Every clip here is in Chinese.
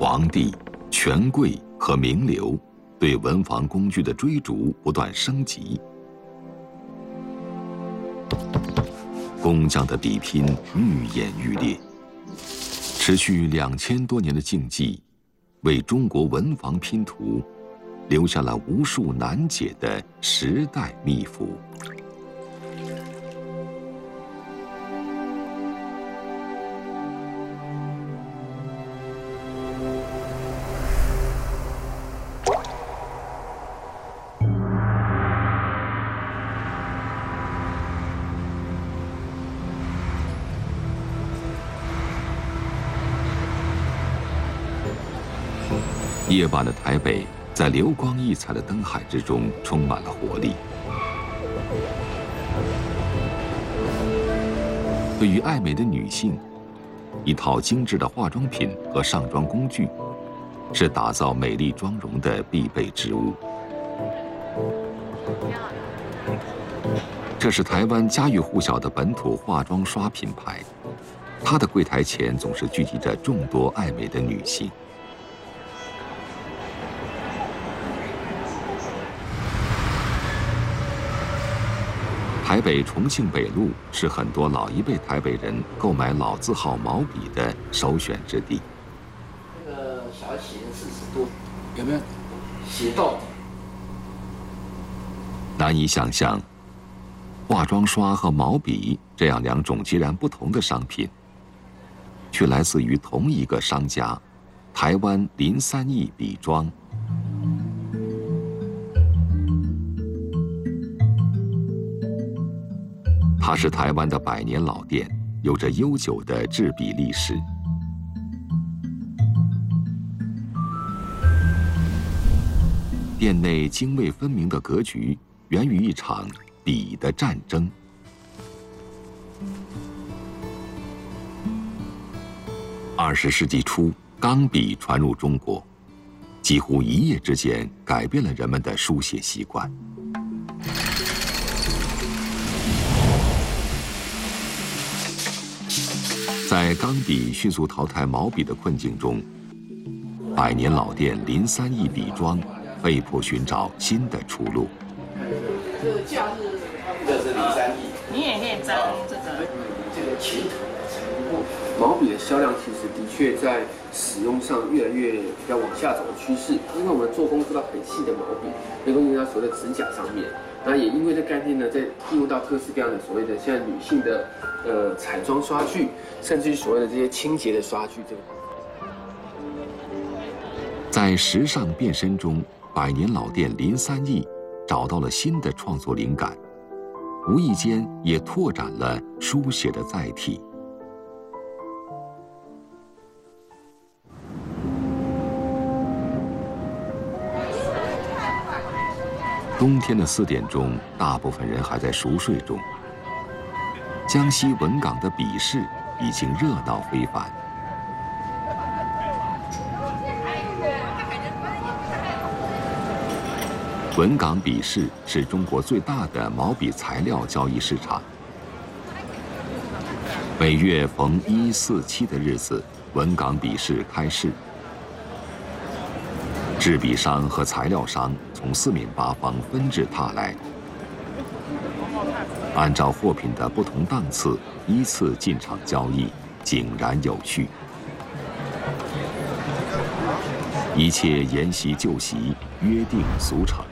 皇帝、权贵和名流对文房工具的追逐不断升级，工匠的比拼愈演愈烈，持续2000多年的竞技，为中国文房拼图留下了无数难解的时代秘符。夜晚的台北，在流光溢彩的灯海之中，充满了活力。对于爱美的女性，一套精致的化妆品和上妆工具，是打造美丽妆容的必备之物。这是台湾家喻户晓的本土化妆刷品牌，它的柜台前总是聚集着众多爱美的女性。台北重庆北路是很多老一辈台北人购买老字号毛笔的首选之地。 这个小写40度，有没有写到底？ 难以想象，化妆刷和毛笔这样两种截然不同的商品，却来自于同一个商家——台湾林三义笔庄。它是台湾的100年老店，有着悠久的制笔历史。店内泾渭分明的格局，源于一场笔的战争。20世纪初，钢笔传入中国，几乎一夜之间改变了人们的书写习惯。在钢笔迅速淘汰毛笔的困境中，100年老店林三义笔庄被迫寻找新的出路。 这个架是，这是林三义， 你也可以沾这个。 这个琴头的程度，毛笔的销量其实的确在使用上越来越比较往下走的趋势，因为我们做工做到很细的毛笔，能够用到所谓的指甲上面。那也因为这概念呢，在应用到各式各样的所谓的现在女性的彩妆刷具，甚至于所谓的这些清洁的刷具这个。 在时尚变身中，100年老店林三义找到了新的创作灵感，无意间也拓展了书写的载体。冬天的4点钟，大部分人还在熟睡中。江西文港的笔市已经热闹非凡。文港笔市是中国最大的毛笔材料交易市场。每月逢1、4、7的日子，文港笔市开市。制笔商和材料商从4面8方纷至沓来，按照货品的不同档次依次进场交易，井然有序。一切沿袭旧习，约定俗成。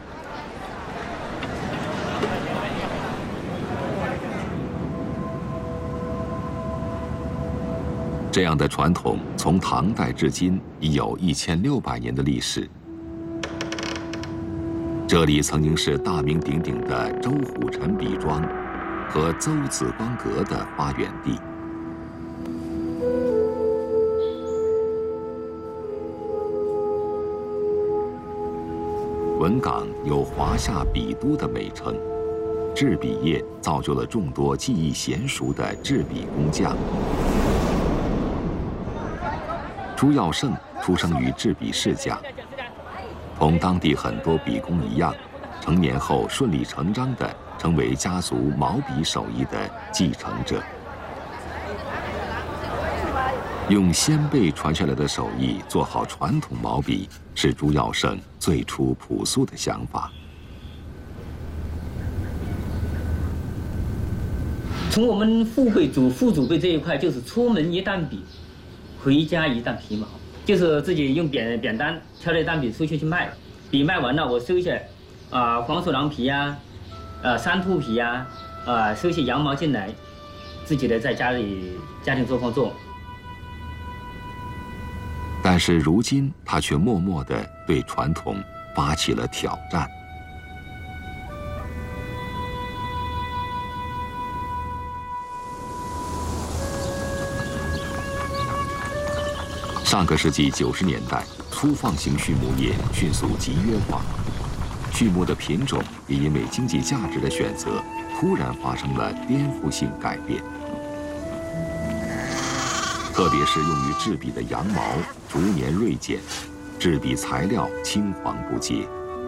这样的传统从唐代至今已有1600年的历史。这里曾经是大名鼎鼎的周虎臣笔庄和邹子光阁的发源地。文港有华夏笔都的美称，制笔业造就了众多技艺娴熟的制笔工匠。朱耀盛出生于制笔世家，同当地很多笔工一样，成年后顺理成章地成为家族毛笔手艺的继承者。 用先辈传下来的手艺做好传统毛笔，是朱耀胜最初朴素的想法。 从我们父辈祖父祖辈这一块，就是出门一担笔，回家一担皮毛，就是自己用扁担挑了一担笔出去卖，笔卖完了我收一些黄鼠狼皮呀、山兔皮呀、收些羊毛进来，自己的在家庭作坊做。 但是如今他却默默地对传统发起了挑战。上个世纪90年代，粗放型畜牧业迅速集约化，畜牧的品种也因为经济价值的选择，突然发生了颠覆性改变。特别是用于制笔的羊毛逐年锐减，制笔材料青黄不接。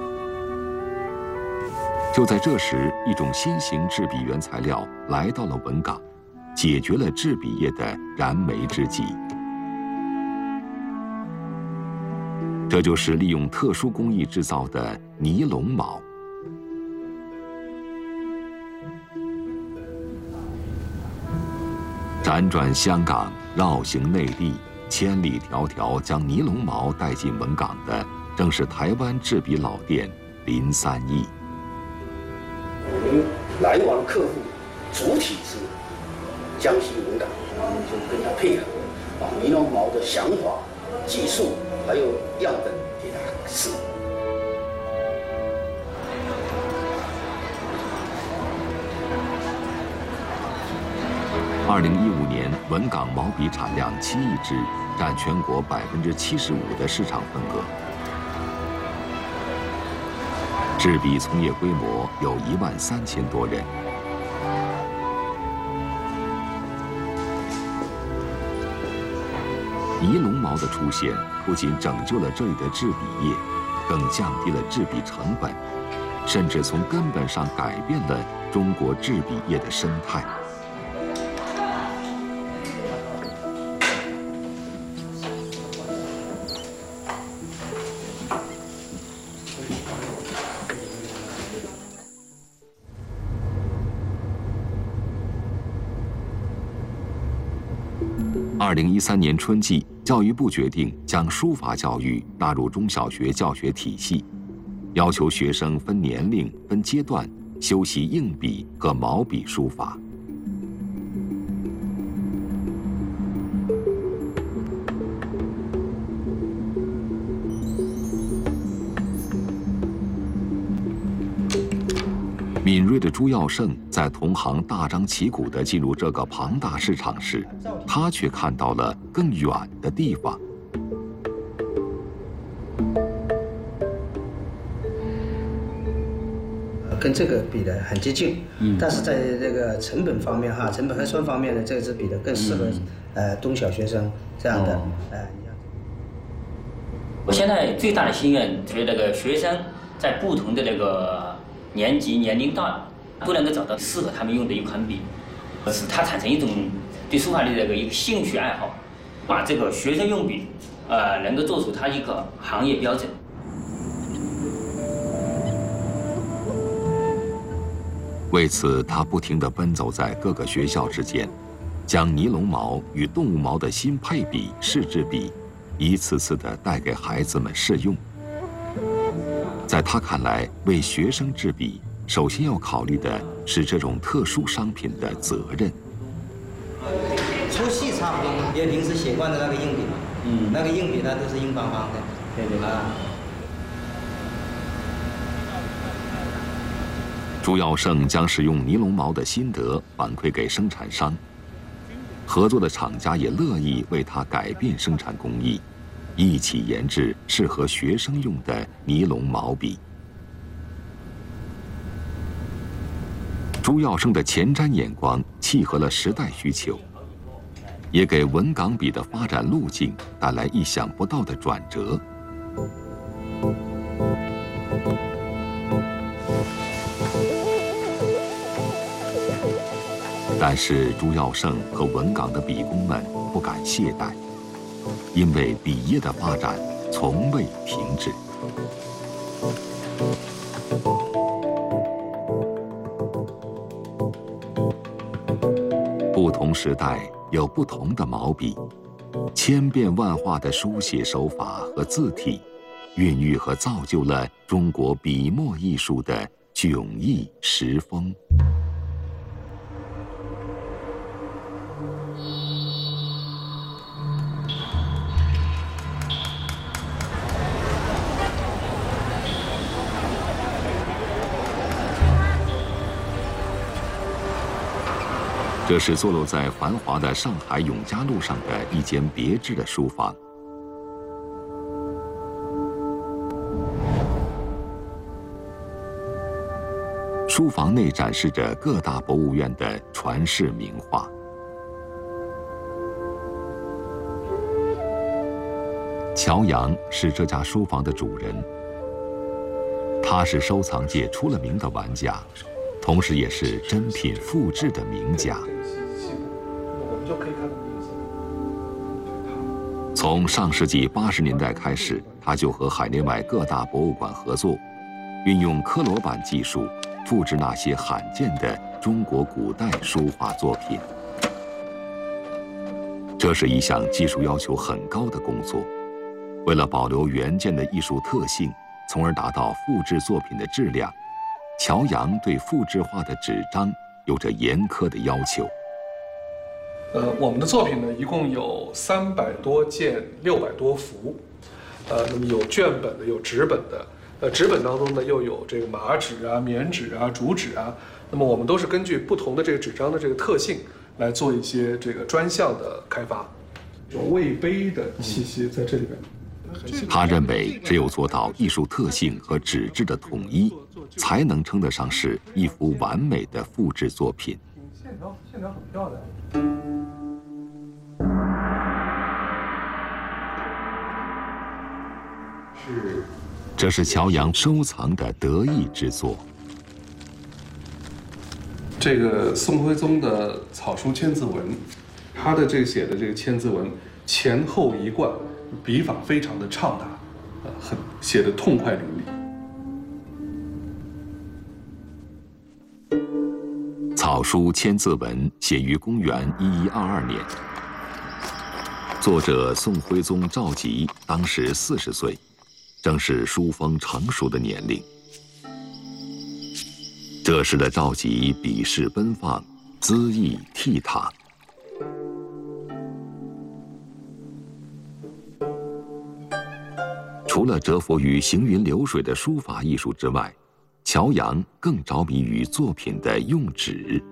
就在这时，一种新型制笔原材料来到了文港，解决了制笔业的燃眉之急。这就是利用特殊工艺制造的尼龙毛。辗转香港，绕行内地，千里迢迢将尼龙毛带进文港的，正是台湾制笔老店林三义。 我们来往客户主体是江西文港，我们就跟他配合，把尼龙毛的想法、技术还有样本给他试。 2015年，文港毛笔产量7亿支，占全国75%的市场份额。制笔从业规模有13000多人。尼龙毛的出现，不仅拯救了这里的制笔业，更降低了制笔成本，甚至从根本上改变了中国制笔业的生态。2013年春季，教育部决定将书法教育纳入中小学教学体系，要求学生分年龄、分阶段修习硬笔和毛笔书法。敏锐的朱耀胜在同行大张旗鼓地进入这个庞大市场时，他却看到了更远的地方。 跟这个比的很接近，但是在这个成本方面成本核算方面呢，这支笔的更适合中小学生这样的我现在最大的心愿就是那个学生在不同的那个年级年龄段都能够找到适合他们用的一款笔，使他产生一种对书法的这个一个兴趣爱好，把这个学生用笔能够做出他一个行业标准。 为此，他不停地奔走在各个学校之间，将尼龙毛与动物毛的新配比、试制笔，一次次地带给孩子们试用。在他看来，为学生制笔，首先要考虑的是这种特殊商品的责任。 粗细差不多，因为平时写惯的那个硬笔嘛，那个硬笔它都是硬邦邦的，对朱耀胜将使用尼龙毛的心得反馈给生产商，合作的厂家也乐意为他改变生产工艺，一起研制适合学生用的尼龙毛笔。朱耀胜的前瞻眼光契合了时代需求，也给文港笔的发展路径带来意想不到的转折。但是朱耀胜和文港的笔工们不敢懈怠， 因为笔业的发展从未停止。不同时代有不同的毛笔，千变万化的书写手法和字体，孕育和造就了中国笔墨艺术的迥异时风。这是坐落在繁华的上海永嘉路上的一间别致的书房。书房内展示着各大博物院的传世名画。乔阳是这家书房的主人，他是收藏界出了名的玩家，同时也是珍品复制的名家。从上世纪80年代开始，他就和海内外各大博物馆合作，运用科罗版技术复制那些罕见的中国古代书画作品。这是一项技术要求很高的工作。为了保留原件的艺术特性，从而达到复制作品的质量，乔阳对复制画的纸张有着严苛的要求。 我们的作品呢，一共有300多件，600多幅，那么有卷本的，有纸本的，纸本当中呢又有这个麻纸啊、棉纸啊、竹纸啊，那么我们都是根据不同的这个纸张的这个特性来做一些这个专项的开发，有魏碑的气息在这里边。 他认为，只有做到艺术特性和纸质的统一，才能称得上是一幅完美的复制作品。 线条很漂亮。 这是乔阳收藏的得意之作。 这个宋徽宗的草书千字文，他的这个写的这个千字文前后一贯，笔法非常的畅达，很写的痛快淋漓。 草书千字文写于公元1122年，作者宋徽宗赵佶当时40岁，正是书风成熟的年龄。这时的赵佶笔势奔放，恣意倜傥。除了折服于行云流水的书法艺术之外，乔阳更着迷于作品的用纸。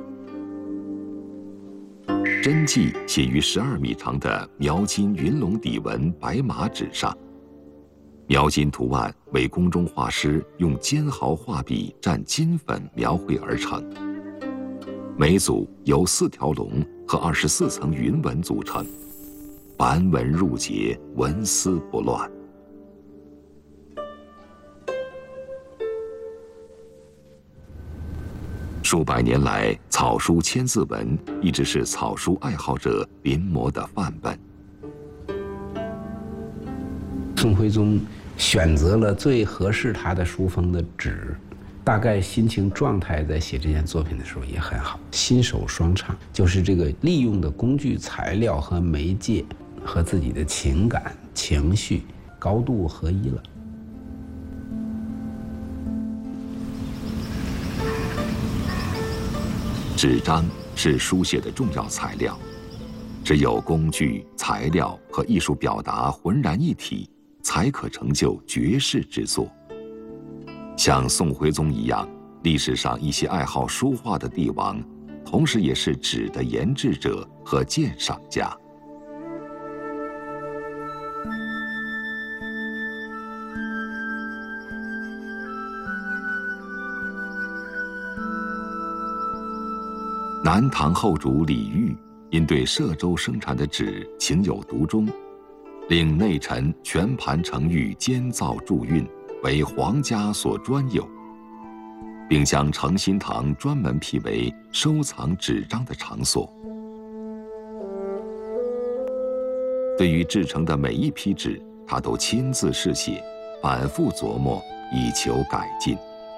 真迹写于12米长的描金云龙底纹白马纸上，描金图案为宫中画师用尖毫画笔蘸金粉描绘而成。每组由4条龙和24层云纹组成，繁文缛节，纹丝不乱。数百年来，草书千字文一直是草书爱好者临摹的范本。 宋徽宗选择了最合适他的书风的纸，大概心情状态在写这件作品的时候也很好，心手双畅，就是这个利用的工具、材料和媒介和自己的情感、情绪高度合一了。 纸张是书写的重要材料，只有工具、材料和艺术表达浑然一体，才可成就绝世之作。像宋徽宗一样，历史上一些爱好书画的帝王，同时也是纸的研制者和鉴赏家。南唐后主李煜因对歙州生产的纸情有独钟，令内臣全盘承玉监造铸运，为皇家所专有，并将诚心堂专门辟为收藏纸张的场所。 对于制成的每一批纸，他都亲自试写，反复琢磨，以求改进。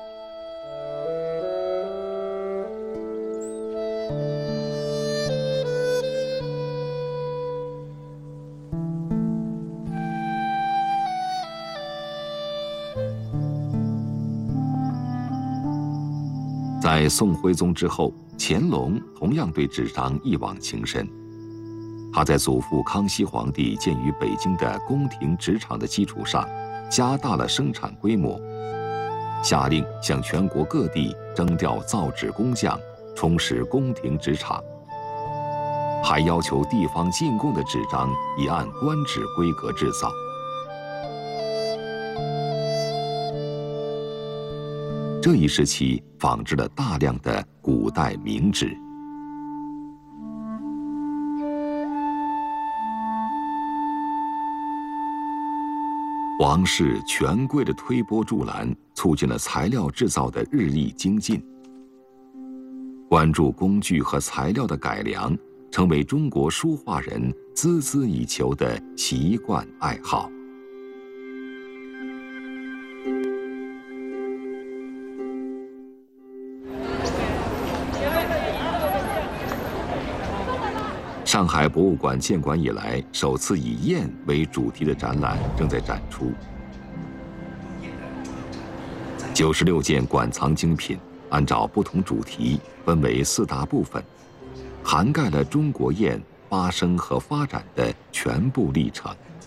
在宋徽宗之后，乾隆同样对纸张一往情深。他在祖父康熙皇帝建于北京的宫廷纸厂的基础上，加大了生产规模，下令向全国各地征调造纸工匠，充实宫廷纸厂，还要求地方进贡的纸张以按官纸规格制造。这一时期仿制了大量的古代名纸。皇室权贵的推波助澜，促进了材料制造的日益精进。关注工具和材料的改良，成为中国书画人孜孜以求的习惯爱好。上海博物馆建馆以来，首次以雁为主题的展览正在展出。96件馆藏精品，按照不同主题分为4大部分，涵盖了中国雁发生和发展的全部历程。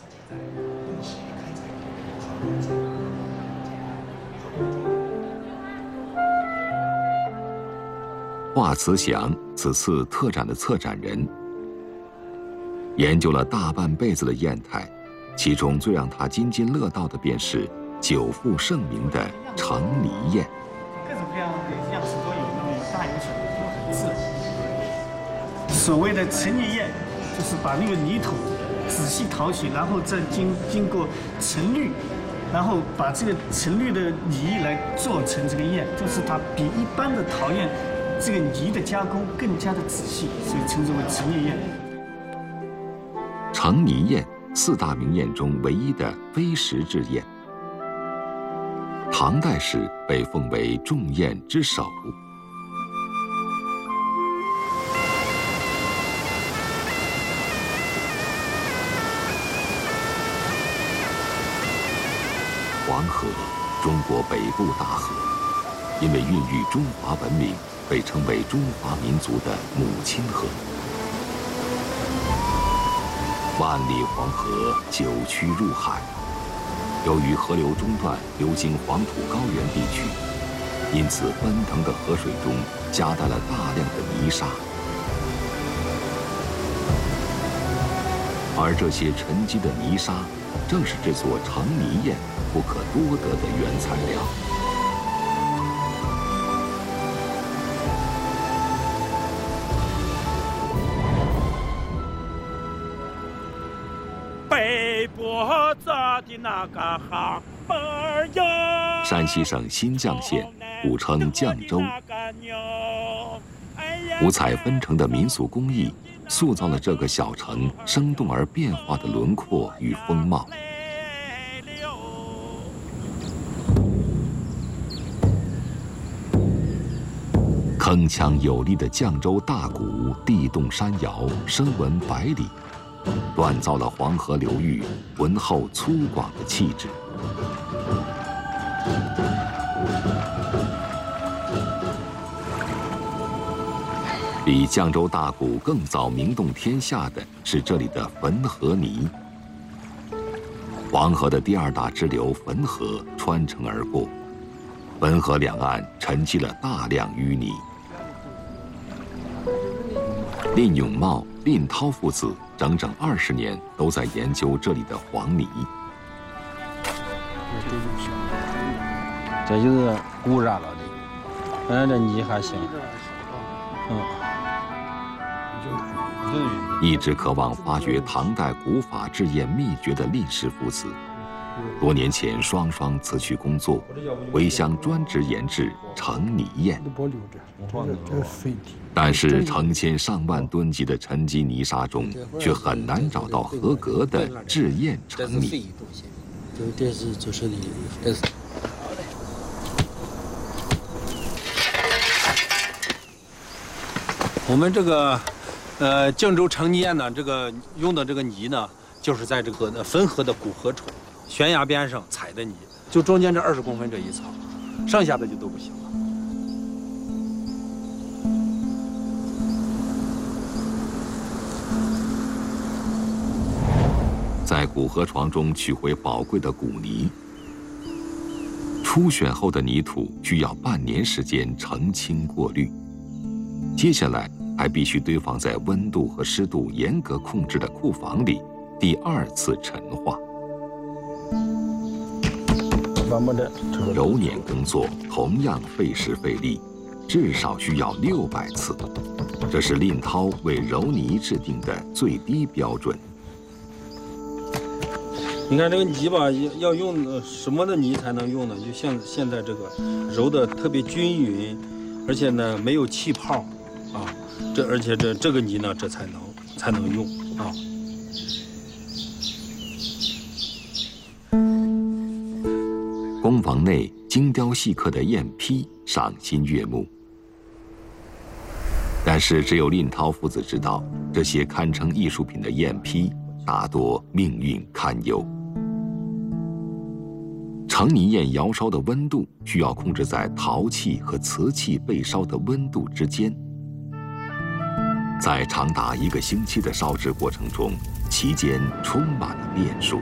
华慈祥此次特展的策展人。研究了大半辈子的砚台，其中最让他津津乐道的便是久负盛名的成泥砚。 各种各样的样式都有，那么大有小，都很自然。所谓的成泥砚，就是把那个泥土仔细淘取，然后再经过沉滤，然后把这个沉滤的泥来做成这个砚，就是它比一般的陶砚这个泥的加工更加的仔细，所以称之为成泥砚。 成泥砚4大名砚中唯一的非石质砚，唐代时被奉为众砚之首。黄河，中国北部大河，因为孕育中华文明，被称为中华民族的母亲河。万里黄河九曲入海，由于河流中段流经黄土高原地区，因此奔腾的河水中夹带了大量的泥沙，而这些沉积的泥沙，正是制作成泥砚不可多得的原材料。山西省新绛县，古称绛州。五彩纷呈的民俗工艺，塑造了这个小城生动而变化的轮廓与风貌。铿锵有力的绛州大鼓地动山摇，声闻百里，锻造了黄河流域浑厚粗犷的气质。比绛州大鼓更早名动天下的是这里的汾河泥。黄河的第2大支流汾河穿城而过，汾河两岸沉积了大量淤泥。蔺永茂、蔺涛父子整整20年都在研究这里的黄泥。 这就是固染了的，这泥还行。 一直渴望发掘唐代古法制砚秘诀的蔺氏父子， 多年前双双辞去工作，回乡专职研制成泥砚。但是成千上万吨级的沉积泥沙中，却很难找到合格的制砚成泥。 这是就是你，这是。我们这个郑州成泥砚呢，这个用的这个泥呢，就是在这个汾河的古河床悬崖边上采的泥，就中间这20公分这一槽，剩下的就都不行了。 在古河床中取回宝贵的古泥，初选后的泥土需要半年时间澄清过滤，接下来还必须堆放在温度和湿度严格控制的库房里，第2次陈化。揉捻工作同样费时费力，至少需要600次，这是令涛为揉泥制定的最低标准。 你看这个泥吧，要用什么的泥才能用呢？就像现在这个揉的特别均匀，而且呢没有气泡，啊，而且这个泥呢，这才能用啊。 工房内精雕细刻的砚批赏心悦目，但是只有令涛父子知道，这些堪称艺术品的砚批大多命运堪忧。成泥砚窑烧的温度需要控制在陶器和瓷器被烧的温度之间，在长达1个星期的烧制过程中，其间充满了变数。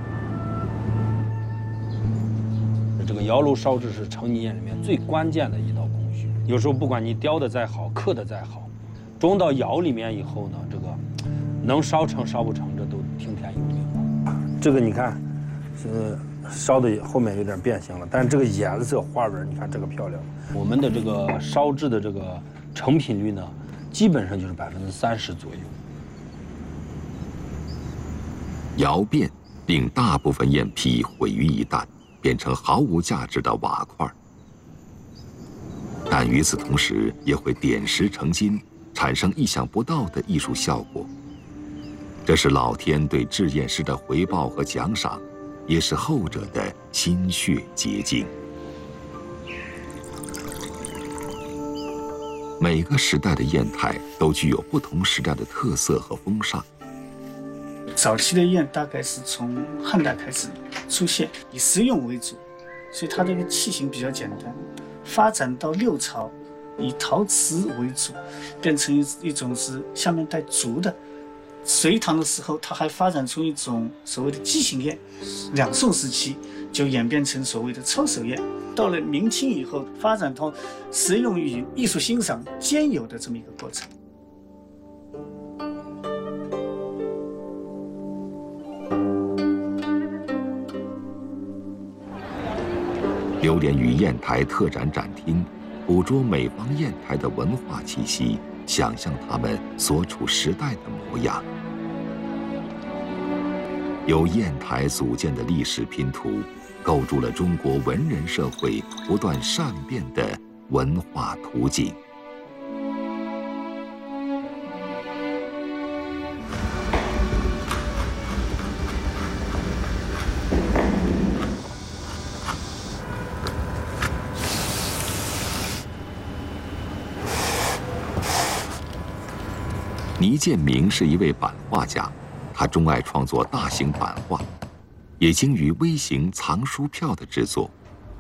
这个窑炉烧制是成泥砚里面最关键的一道工序。有时候不管你雕的再好，刻的再好，装到窑里面以后呢，这个能烧成烧不成，这都听天由命了。这个你看，烧的后面有点变形了，但是这个颜色花纹，你看这个漂亮。我们的这个烧制的这个成品率呢，基本上就是30%左右。 窑变令大部分砚批毁于一旦，变成毫无价值的瓦块，但与此同时也会点石成金，产生意想不到的艺术效果。这是老天对制砚师的回报和奖赏，也是后者的心血结晶。每个时代的砚台都具有不同时代的特色和风尚。 早期的砚大概是从汉代开始出现，以实用为主，所以它这个器型比较简单。发展到六朝，以陶瓷为主，变成一种是下面带竹的。隋唐的时候，它还发展出一种所谓的畸形砚。两宋时期就演变成所谓的抄手砚。到了明清以后，发展到实用与艺术欣赏兼有的这么一个过程。 流连于砚台特展展厅，捕捉每方砚台的文化气息，想象他们所处时代的模样。由砚台组建的历史拼图，构筑了中国文人社会不断善变的文化图景。倪建明是一位版画家，他钟爱创作大型版画，也精于微型藏书票的制作。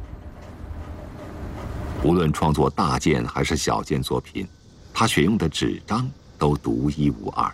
无论创作大件还是小件作品，他选用的纸张都独一无二。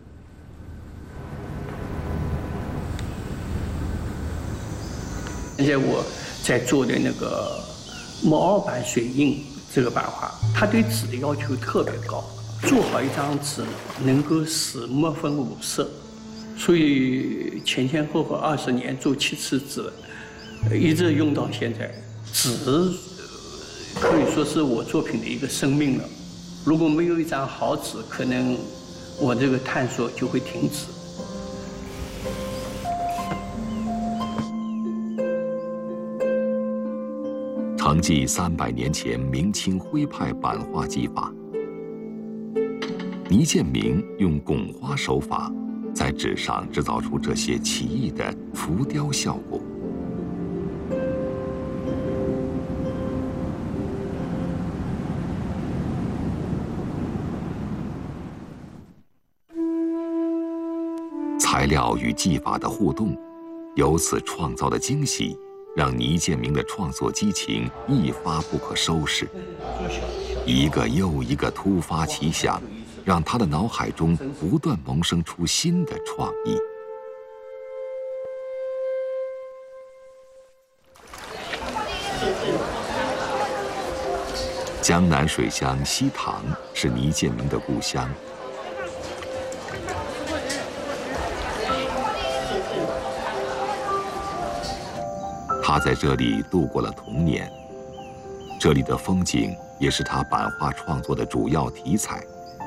现在我在做的那个木凹版水印这个版画，它对纸的要求特别高。做好一张纸能够使墨分5色，所以前后20年做7次纸，一直用到现在。纸可以说是我作品的一个生命了。如果没有一张好纸，可能我这个探索就会停止。 承继300年前明清徽派版画技法，倪建明用拱花手法，在纸上制造出这些奇异的浮雕效果。材料与技法的互动，由此创造的惊喜，让倪建明的创作激情一发不可收拾。一个又一个突发奇想，让他的脑海中不断萌生出新的创意。江南水乡西塘是倪建明的故乡。他在这里度过了童年，这里的风景也是他版画创作的主要题材。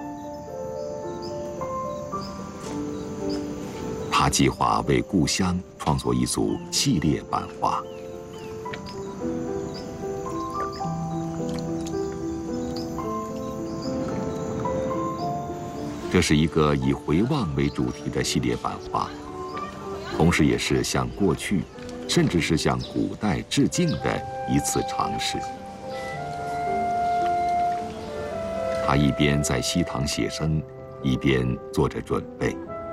他计划为故乡创作一组系列版画。这是一个以回望为主题的系列版画，同时也是向过去，甚至是向古代致敬的一次尝试。他一边在西塘写生，一边做着准备。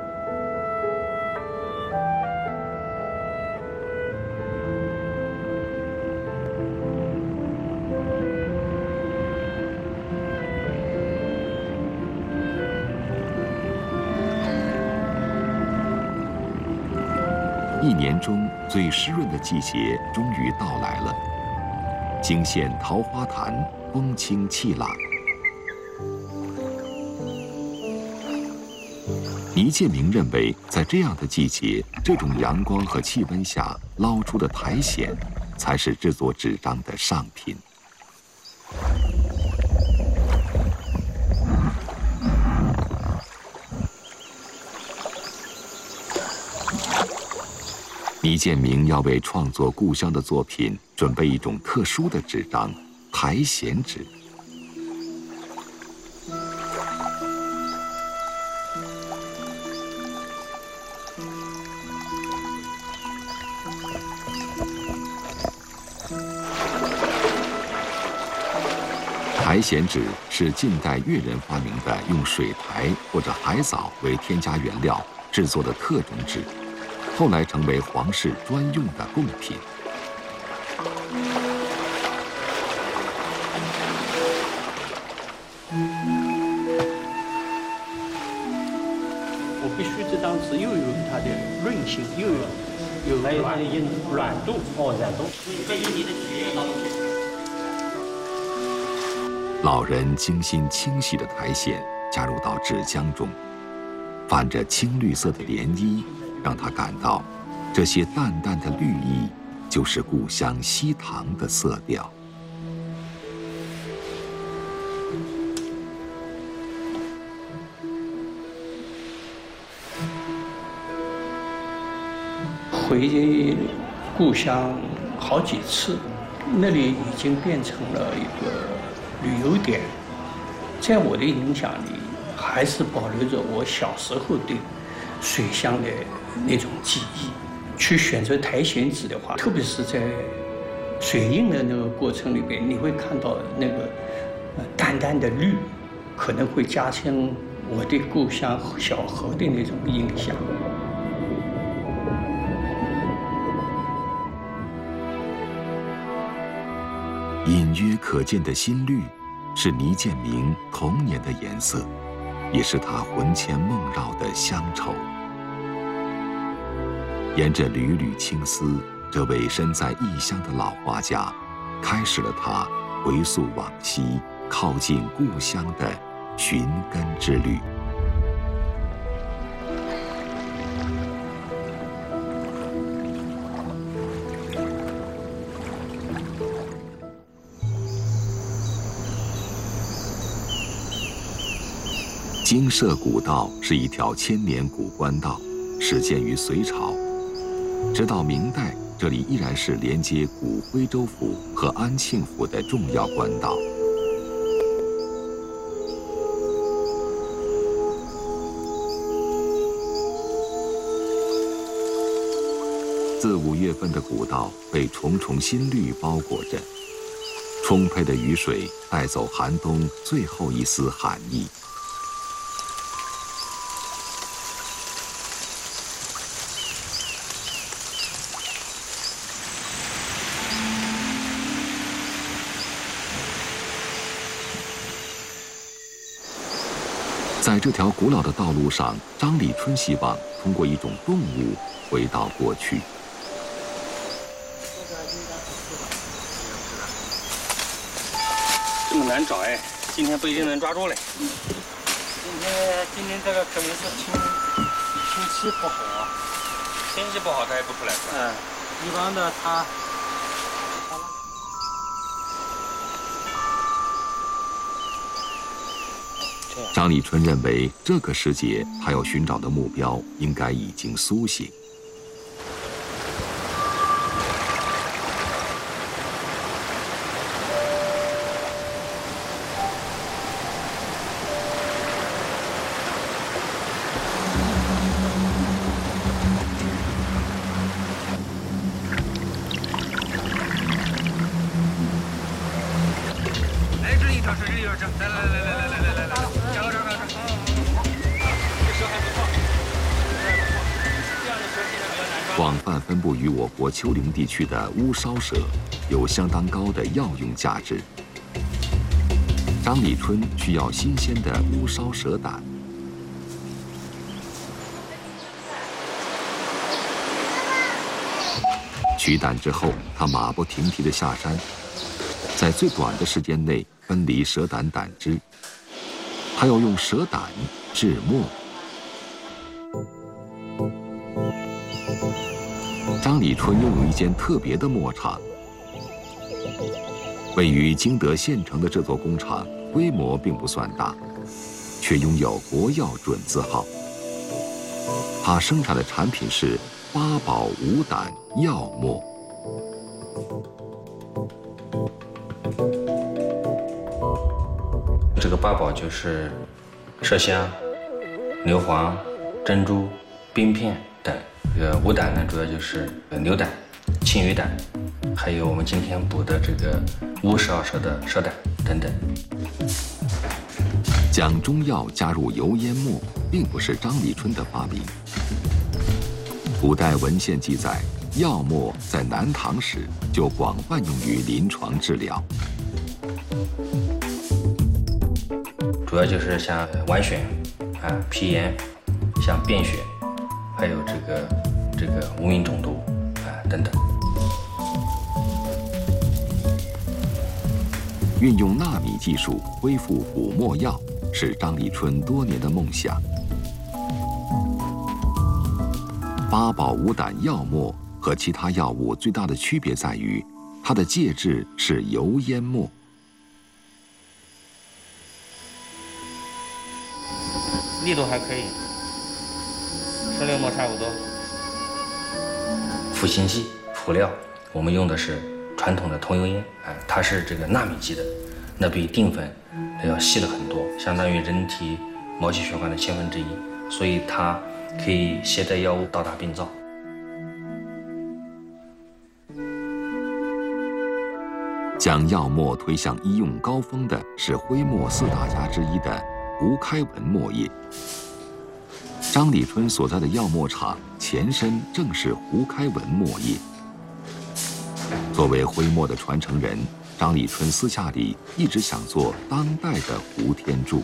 一年中最湿润的季节终于到来了，惊现桃花潭，风清气朗。倪建明认为，在这样的季节，这种阳光和气温下捞出的苔藓，才是制作纸张的上品。倪建明要为创作故乡的作品准备一种特殊的纸张——苔藓纸。苔藓纸是近代越人发明的用水苔或者海藻为添加原料制作的特种纸。后来成为皇室专用的贡品。 我必须这张纸又有它的韧性，又有它的软度。软度。根据你的职业要求。 老人精心清洗的苔藓加入到纸浆中，泛着青绿色的涟漪。让他感到，这些淡淡的绿意，就是故乡西塘的色调。 回故乡好几次，那里已经变成了一个旅游点，在我的影响里，还是保留着我小时候对水乡的那种记忆。去选择苔藓纸的话，特别是在水印的那个过程里边，你会看到那个淡淡的绿，可能会加深我对故乡小河的那种印象。 隐约可见的新绿，是倪建明童年的颜色，也是他魂牵梦绕的乡愁。沿着缕缕青丝，这位身在异乡的老画家，开始了他回溯往昔、靠近故乡的寻根之旅。京舍古道是一条千年古官道，始建于隋朝。直到明代，这这里依然是连接古徽州府和安庆府的重要官道。自5月份的古道被重重新绿包裹着，充沛的雨水带走寒冬最后一丝寒意。在这条古老的道路上，张立春希望通过一种动物回到过去。 这么难找哎，今天不一定能抓住嘞。今天这个可能是天气不好啊，天气不好它也不出来。一般的它。 张立春认为，这个时节他要寻找的目标应该已经苏醒。 来，这一条，这一条，来，加个这个。 广泛分布于我国丘陵地区的乌梢蛇，有相当高的药用价值。张立春需要新鲜的乌梢蛇胆。取胆之后，他马不停蹄地下山，在最短的时间内分离蛇胆胆汁，还要用蛇胆制墨。张立春拥有一间特别的墨厂，位于金德县城的这座工厂规模并不算大，却拥有国药准字号。它生产的产品是8宝5胆药墨。 这个8宝就是麝香、牛黄、珍珠、冰片等。5胆呢，主要就是牛胆、青鱼胆，还有我们今天补的这个乌梢蛇的蛇胆等等。 将中药加入油烟墨，并不是张立春的发明。古代文献记载，药墨在南唐时就广泛用于临床治疗。 主要就是像脘癣皮炎，像便血，还有这个无名肿毒等等。 运用纳米技术恢复古墨药，是张立春多年的梦想。8宝5胆药墨和其他药物最大的区别在于，它的介质是油烟墨。 力度还可以，16墨差不多。辅形剂、辅料，我们用的是传统的桐油烟，它是这个纳米级的，那比定粉要细了很多，相当于人体毛细血管的1/1000，所以它可以携带药物到达病灶。 将药墨推向医用高峰的是徽墨4大家之一的胡开文墨业。张立春所在的药墨厂前身正是胡开文墨业。作为徽墨的传承人，张立春私下里一直想做当代的胡天柱。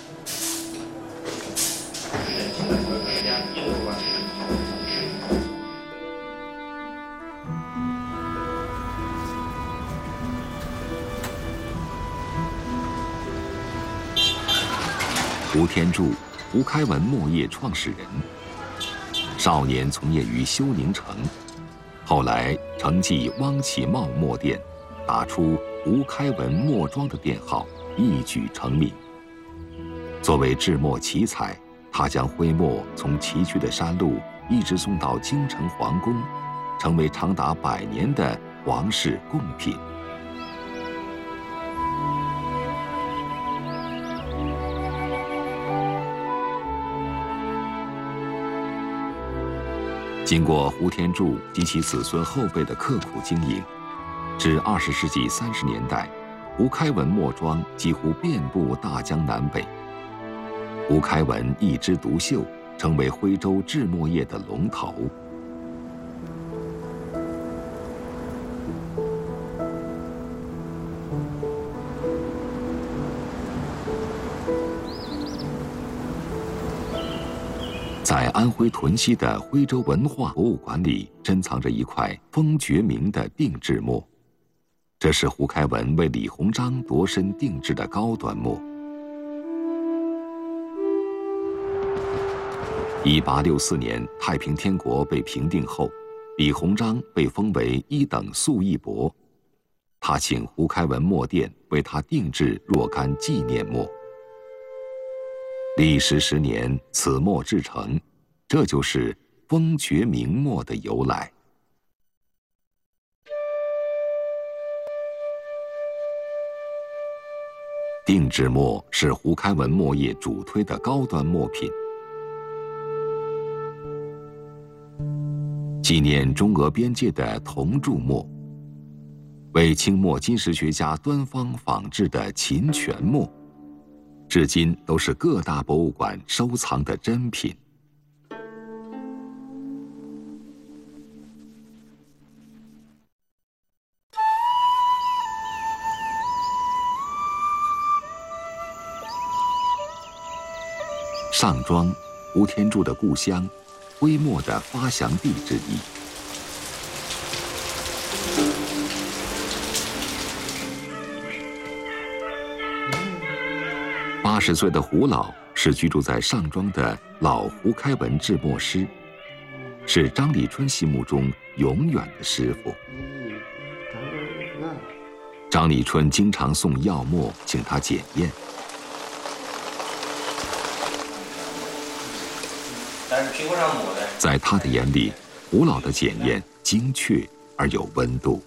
胡天柱，胡开文墨业创始人。少年从业于休宁城，后来承继汪启茂墨店，打出胡开文墨庄的店号，一举成名。作为制墨奇才，他将徽墨从崎岖的山路一直送到京城皇宫， 成为长达100年的皇室贡品。经过胡天柱及其子孙后辈的刻苦经营，至20世纪30年代，胡开文墨庄几乎遍布大江南北。胡开文一枝独秀，成为徽州制墨业的龙头。在安徽屯溪的徽州文化博物馆里，珍藏着一块封觉明的定制墨，这是胡开文为李鸿章度身定制的高端墨。1864年，太平天国被平定后，李鸿章被封为1等肃义伯，他请胡开文墨店为他定制若干纪念墨。历时10年，此墨制成，这就是封觉明墨的由来。定制墨是胡开文墨业主推的高端墨品。纪念中俄边界的铜铸墨，为清末金石学家端方仿制的秦泉墨，至今都是各大博物馆收藏的珍品。上庄，胡天柱的故乡，徽墨的发祥地之一。80岁的胡老是居住在上庄的老胡开文制墨师，是张立春心目中永远的师傅。张立春经常送药墨请他检验。 但是皮肤上抹的， 在他的眼里，胡老的检验精确而有温度。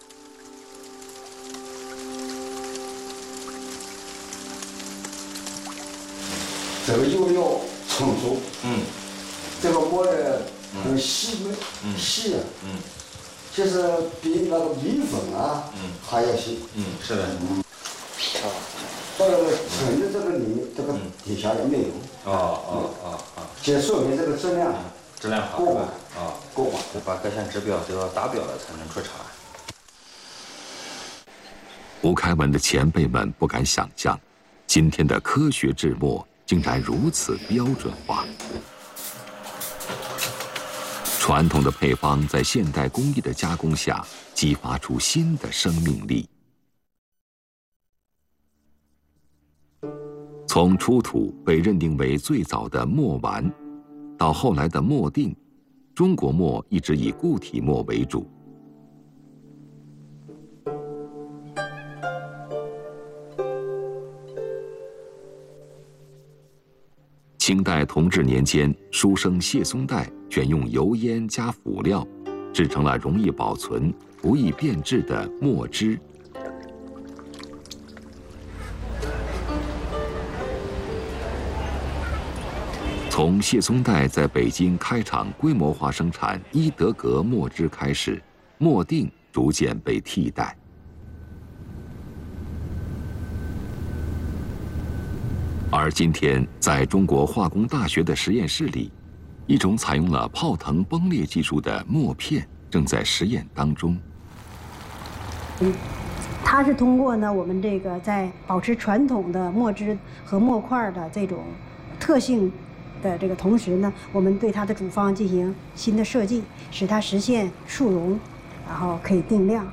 这个油料成熟，这个墨的很细嫩，细啊，其实比那个米粉啊还要细， 是的， 到了盛的这个里，这个底下也没有，这说明这个质量好， 过关，过关， 把各项指标都要达标了才能出厂。 胡开文的前辈们不敢想象，今天的科学制墨竟然如此标准化。传统的配方在现代工艺的加工下，激发出新的生命力。从出土被认定为最早的墨丸，到后来的墨定，中国墨一直以固体墨为主。清代同治年间，书生谢松代选用油烟加辅料，制成了容易保存、不易变质的墨汁。从谢松代在北京开厂规模化生产伊德格墨汁开始，墨定逐渐被替代。而今天，在中国化工大学的实验室里，一种采用了泡腾崩裂技术的墨片正在实验当中。 它是通过呢，我们这个在保持传统的墨汁和墨块的这种特性的这个同时呢，我们对它的主方进行新的设计，使它实现速溶，然后可以定量。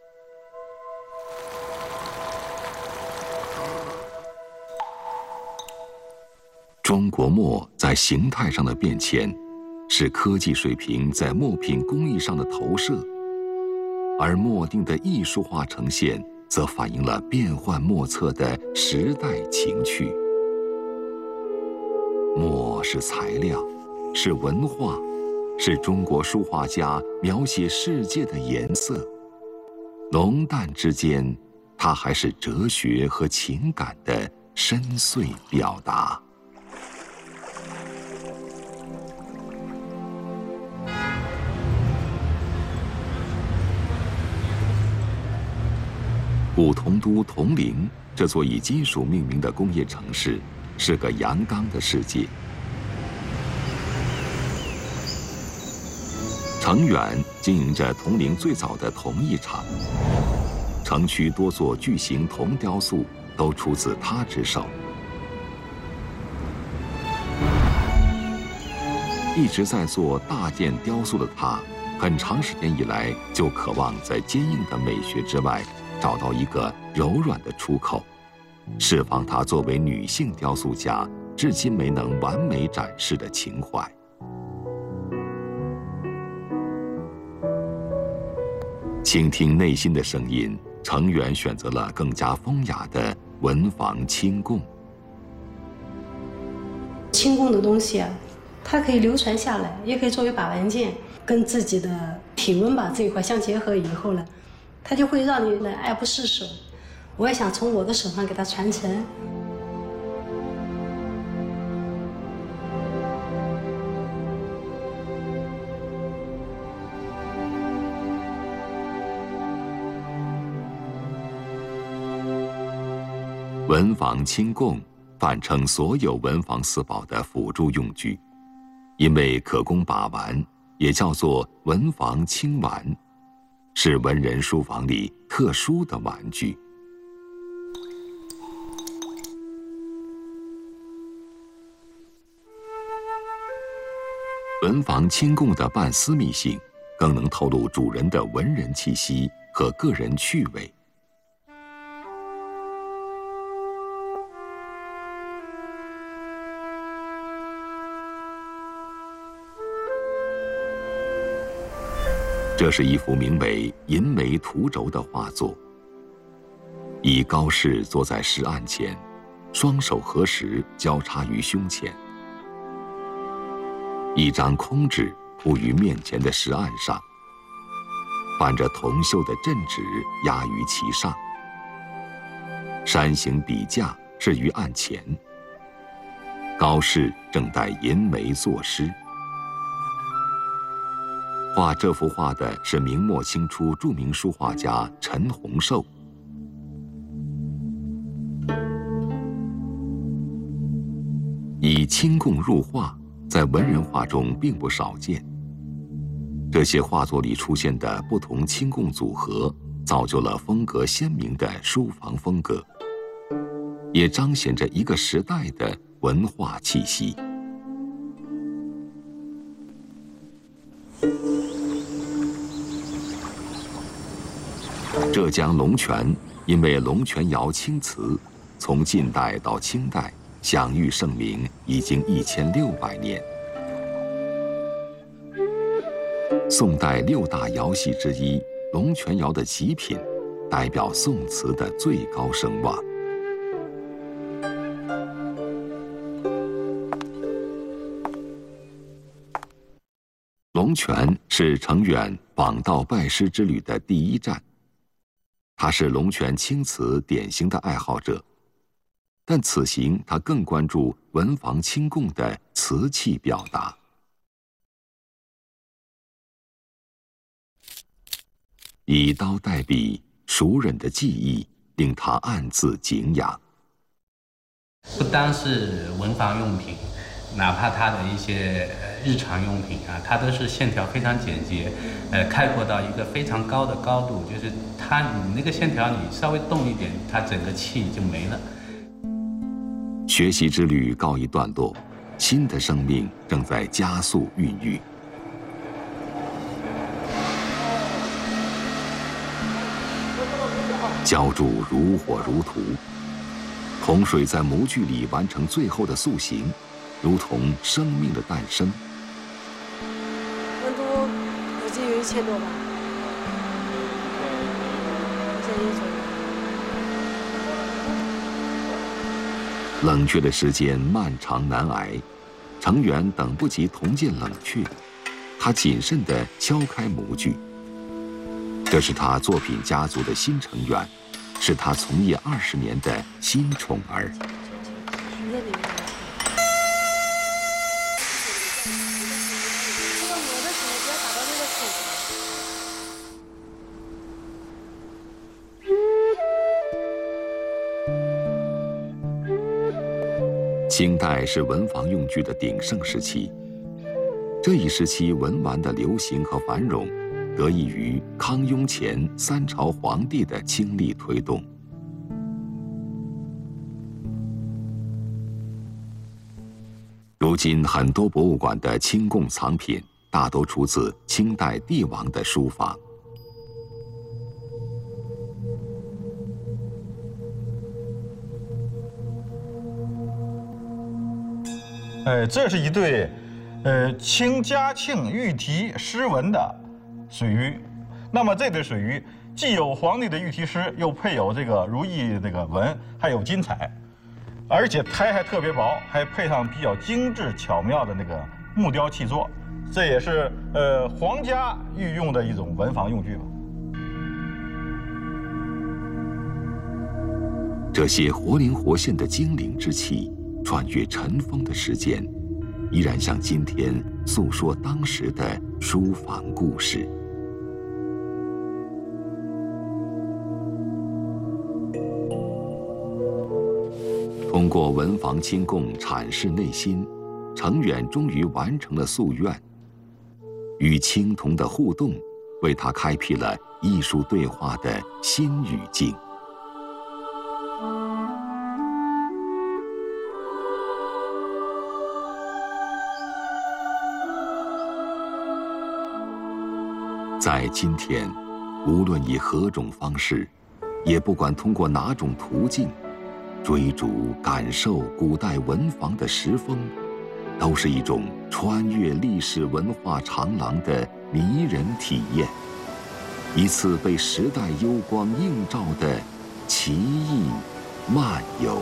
中国墨在形态上的变迁，是科技水平在墨品工艺上的投射，而墨定的艺术化呈现，则反映了变幻莫测的时代情趣。墨是材料，是文化， 是中国书画家描写世界的颜色，浓淡之间，它还是哲学和情感的深邃表达。古铜都铜陵这座以金属命名的工业城市，是个阳刚的世界。程远经营着铜陵最早的铜艺厂，城区多座巨型铜雕塑都出自他之手。一直在做大件雕塑的他，很长时间以来就渴望在坚硬的美学之外，找到一个柔软的出口，释放她作为女性雕塑家至今没能完美展示的情怀。倾听内心的声音，程远选择了更加风雅的文房清供。 清供的东西啊，它可以流传下来，也可以作为把玩件，跟自己的体温吧这一块相结合以后呢，它就会让你爱不释手。我也想从我的手上给它传承。 文房清供泛称所有文房四宝的辅助用具，因为可供把玩，也叫做文房清玩，是文人书房里特殊的玩具。文房清供的半私密性，更能透露主人的文人气息和个人趣味。这是一幅名为《银梅图轴》的画作。以高士坐在石案前，双手合十交叉于胸前，一张空纸铺于面前的石案上，伴着铜锈的镇纸压于其上。山形笔架置于案前，高士正带银梅作诗。画这幅画的是明末清初著名书画家陈洪寿。以清供入画，在文人画中并不少见。这些画作里出现的不同清供组合，造就了风格鲜明的书房风格，也彰显着一个时代的文化气息。浙江龙泉因为龙泉窑青瓷，从晋代到清代享誉盛名，已经1600年。宋代6大窑系之一，龙泉窑的极品，代表宋瓷的最高声望。龙泉是程远访道拜师之旅的第一站。他是龙泉青瓷典型的爱好者，但此行他更关注文房清供的瓷器表达。以刀代笔，熟稔的技艺令他暗自敬仰。 不单是文房用品，哪怕它的一些日常用品啊，它都是线条非常简洁，开阔到一个非常高的高度，就是你那个线条你稍微动一点，它整个气就没了。 学习之旅告一段落，新的生命正在加速孕育。浇筑如火如荼，铜水在模具里完成最后的塑形，如同生命的诞生。 温度估计有1000多吧，1000左右。 冷却的时间漫长难挨，程远等不及铜剑冷却， 他谨慎地敲开模具。这是他作品家族的新成员，是他从业20年的新宠儿。清代是文房用具的鼎盛时期，这一时期文玩的流行和繁荣，得益于康雍乾3朝皇帝的倾力推动。如今很多博物馆的清贡藏品，大都出自清代帝王的书房。 这是一对，清嘉庆御题诗文的水鱼。那么这对水鱼既有皇帝的御题诗，又配有这个如意这个纹，还有金彩，而且胎还特别薄，还配上比较精致巧妙的那个木雕器作，这也是皇家御用的一种文房用具吧。 这些活灵活现的精灵之气，穿越尘封的时间，依然像今天诉说当时的书房故事。通过文房清贡阐释内心，程远终于完成了夙愿。与青铜的互动，为他开辟了艺术对话的新语境。在今天，无论以何种方式，也不管通过哪种途径，追逐感受古代文房的时风，都是一种穿越历史文化长廊的迷人体验，一次被时代幽光映照的奇异漫游。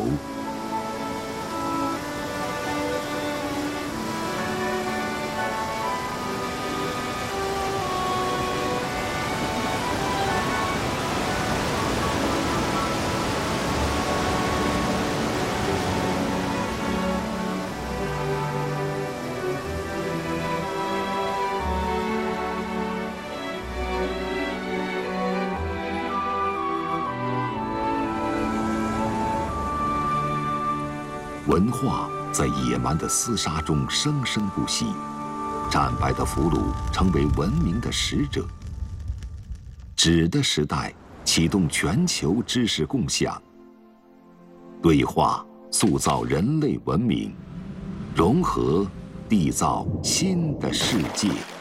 文化在野蛮的厮杀中生生不息，战败的俘虏成为文明的使者。纸的时代启动全球知识共享，对话塑造人类文明，融合缔造新的世界。